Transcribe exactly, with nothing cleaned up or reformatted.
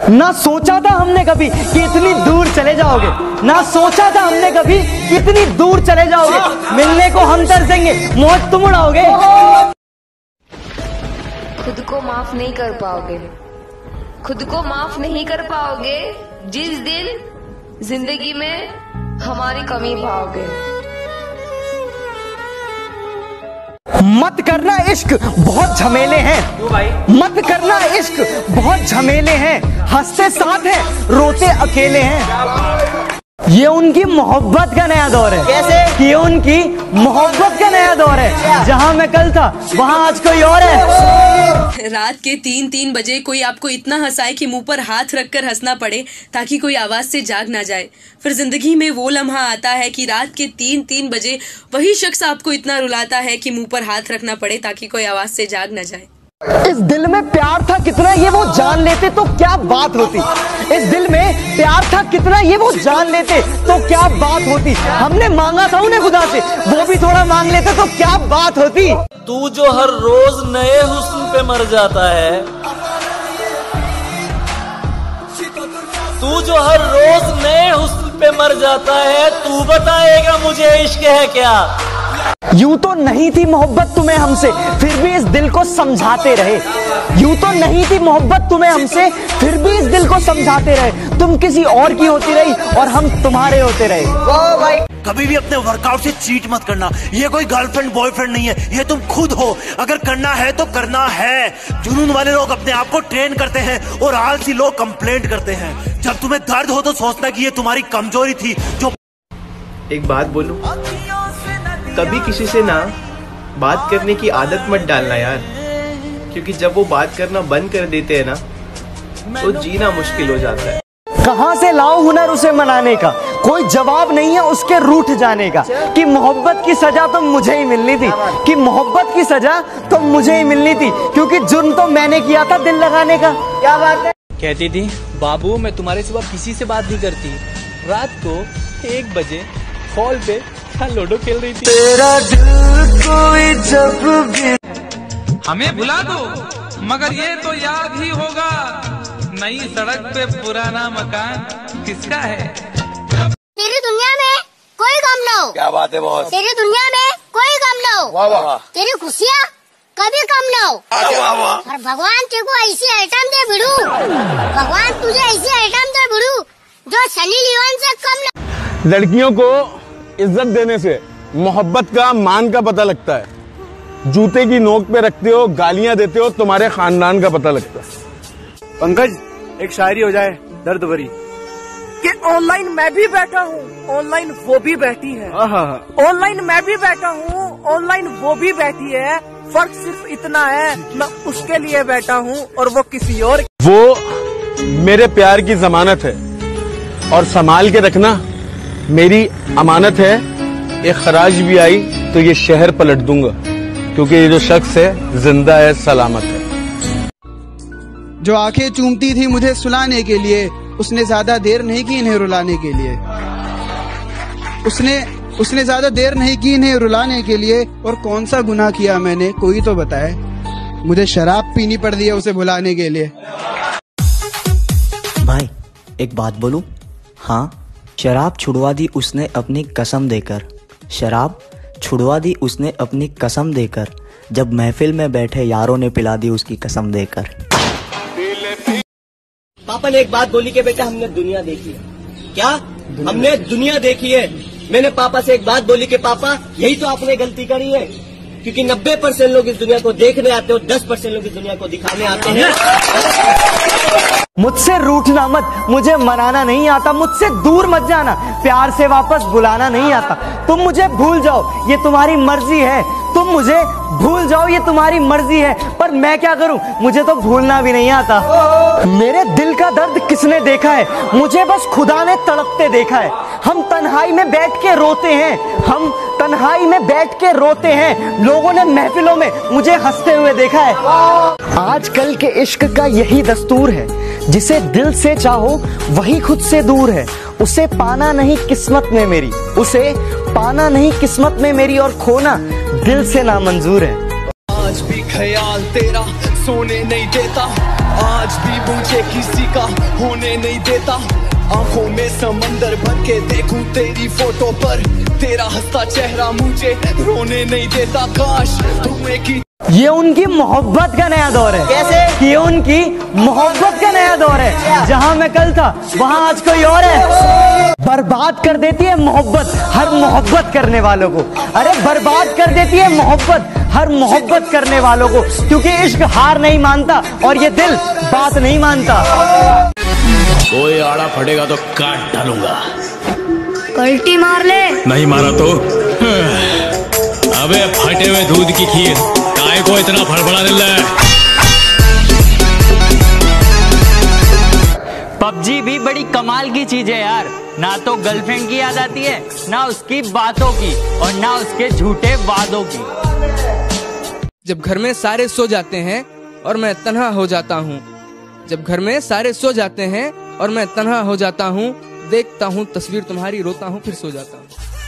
ना सोचा था हमने कभी कि इतनी दूर चले जाओगे, ना सोचा था हमने कभी कि इतनी दूर चले जाओगे। मिलने को हम तरसेंगे, मौत तुम उड़ाओगे। खुद को माफ नहीं कर पाओगे, खुद को माफ नहीं कर पाओगे जिस दिन जिंदगी में हमारी कमी पाओगे। मत करना इश्क बहुत झमेले हैं, मत करना इश्क बहुत झमेले हैं, हंसते साथ हैं रोते अकेले हैं। ये उनकी मोहब्बत का नया दौर है। कैसे? ये उनकी मोहब्बत का नया दौर है। जहाँ मैं कल था वहाँ आज कोई और है। रात के तीन तीन बजे कोई आपको इतना हंसाए कि मुंह पर हाथ रखकर हंसना पड़े ताकि कोई आवाज से जाग ना जाए। फिर जिंदगी में वो लम्हा आता है कि रात के तीन तीन बजे वही शख्स आपको इतना रुलाता है कि मुंह पर हाथ रखना पड़े ताकि कोई आवाज से जाग ना जाए। इस दिल में प्यार था कितना ये वो जान लेते तो क्या बात होती। इस दिल में प्यार था कितना ये वो जान लेते तो क्या बात होती। हमने मांगा था उन्हें खुदा से, वो भी थोड़ा मांग लेते तो क्या बात होती। तू जो हर रोज नए हुस्न पे मर जाता है, तू जो हर रोज नए हुस्न पे मर जाता है, तू बताएगा मुझे इश्क है क्या। यूं तो नहीं थी मोहब्बत तुम्हें हमसे, फिर भी इस दिल को समझाते रहे। यूं तो नहीं थी मोहब्बत तुम्हें हमसे, फिर भी इस दिल को समझाते रहे। तुम किसी और की होती रही और हम तुम्हारे होते रहे। वाह भाई, कभी भी अपने वर्कआउट से चीट मत करना। ये कोई गर्लफ्रेंड बॉयफ्रेंड नहीं है, ये तुम खुद हो। अगर करना है तो करना है। जुनून वाले लोग अपने आप को ट्रेन करते हैं और आलसी लोग कंप्लेंट करते हैं। जब तुम्हें दर्द हो तो सोचना कि ये तुम्हारी कमजोरी थी। जो एक बात बोलूं, कभी किसी से ना बात करने की आदत मत डालना यार, क्योंकि जब वो बात करना बंद कर देते हैं ना तो जीना मुश्किल हो जाता है। कहाँ से लाओ हुनर उसे मनाने का, कोई जवाब नहीं है उसके रूठ जाने का। कि मोहब्बत की सजा तो मुझे ही मिलनी थी, कि मोहब्बत की सजा तो मुझे ही मिलनी थी, क्योंकि जुर्म तो मैंने किया था दिल लगाने का। क्या बात है। कहती थी बाबू मैं तुम्हारे सिवा किसी से बात नहीं करती। रात को एक बजे हॉल पे लूडो खेल रही थी। तेरा दिल कोई जब भी हमें भुला दो मगर ये तो याद ही होगा, नई सड़क पे पुराना मकान किसका है। तेरी दुनिया में कोई गम ना हो। क्या बात है बॉस। तेरी दुनिया में कोई गम ना हो। वाह वाह। तेरी खुशियाँ कभी कम ना हो। वाह वाह। और भगवान तेरे को ऐसी आइटम दे बिड़ू, भगवान तुझे ऐसी आइटम दे बिड़ू जो सनी लियोन से कम ना। लड़कियों को इज्जत देने से मोहब्बत का मान का पता लगता है। जूते की नोक पे रखते हो, गालियां देते हो, तुम्हारे खानदान का पता लगता है। पंकज एक शायरी हो जाए दर्द भरी कि ऑनलाइन मैं भी बैठा हूँ, ऑनलाइन वो भी बैठी है। ऑनलाइन मैं भी बैठा हूँ, ऑनलाइन वो भी बैठी है। फर्क सिर्फ इतना है मैं उसके लिए बैठा हूँ और वो किसी और। वो मेरे प्यार की जमानत है और संभाल के रखना मेरी अमानत है। एक खराज भी आई तो ये शहर पलट दूंगा, क्योंकि ये जो शख्स है जिंदा है, सलामत है। जो आंखें चूमती थी मुझे सुलाने के लिए, उसने ज्यादा देर नहीं की इन्हें रुलाने के लिए। उसने उसने ज्यादा देर नहीं की इन्हें रुलाने के लिए। और कौन सा गुनाह किया मैंने कोई तो बताए, मुझे शराब पीनी पड़ रही है उसे भुलाने के लिए। भाई एक बात बोलूं, हाँ शराब छुड़वा दी उसने अपनी कसम देकर, शराब छुड़वा दी उसने अपनी कसम देकर, जब महफिल में बैठे यारों ने पिला दी उसकी कसम देकर। पापा ने एक बात बोली कि बेटा हमने दुनिया देखी है। क्या? हमने दुनिया देखी है। मैंने पापा से एक बात बोली कि पापा यही तो आपने गलती करी है, क्योंकि नब्बे परसेंट लोग इस दुनिया को देखने आते हो, दस परसेंट लोग इस दुनिया को दिखाने आते हैं। मुझसे रूठना मत, मुझे मनाना नहीं आता, मुझसे दूर मत जाना, प्यार से वापस बुलाना नहीं आता। तुम मुझे भूल जाओ ये तुम्हारी मर्जी है, तुम मुझे भूल जाओ ये तुम्हारी मर्जी है, पर मैं क्या करूं, मुझे तो भूलना भी नहीं आता। मेरे दिल का दर्द किसने देखा है, मुझे बस खुदा ने तड़पते देखा है। हम तन्हाई में बैठ के रोते हैं, हम तन्हाई में बैठ के रोते हैं, लोगों ने महफिलों में मुझे हंसते हुए देखा है। आजकल के इश्क का यही दस्तूर है, जिसे दिल से चाहो वही खुद से दूर है। उसे पाना नहीं किस्मत में मेरी, उसे पाना नहीं किस्मत में मेरी, और खोना दिल से नामंजूर है। आज भी ख्याल तेरा सोने नहीं देता, आज भी मुझे किसी का होने नहीं देता। आंखों में समंदर भर के देखूं तेरी फोटो पर, तेरा हंसता चेहरा मुझे रोने नहीं देता। काश तुम्हें की ये उनकी मोहब्बत का नया दौर है। कैसे? ये उनकी मोहब्बत का नया दौर है। जहां मैं कल था वहां आज कोई और है। बर्बाद कर देती है मोहब्बत हर मोहब्बत करने वालों को। अरे बर्बाद कर देती है मोहब्बत हर मोहब्बत करने वालों को, क्योंकि इश्क हार नहीं मानता और ये दिल बात नहीं मानता। कोई आड़ा फटेगा तो काट डालूंगा। पलटी मार ले। नहीं मारा तो अबे फटे हुए दूध की खीर काय को इतना फड़फड़ा दिल है। पबजी भी बड़ी कमाल की चीज है यार। ना तो गर्लफ्रेंड की याद आती है, ना उसकी बातों की, और ना उसके झूठे वादों की। जब घर में सारे सो जाते हैं और मैं तन्हा हो जाता हूँ, जब घर में सारे सो जाते हैं और मैं तन्हा हो जाता हूँ, देखता हूँ तस्वीर तुम्हारी, रोता हूँ फिर सो जाता हूँ।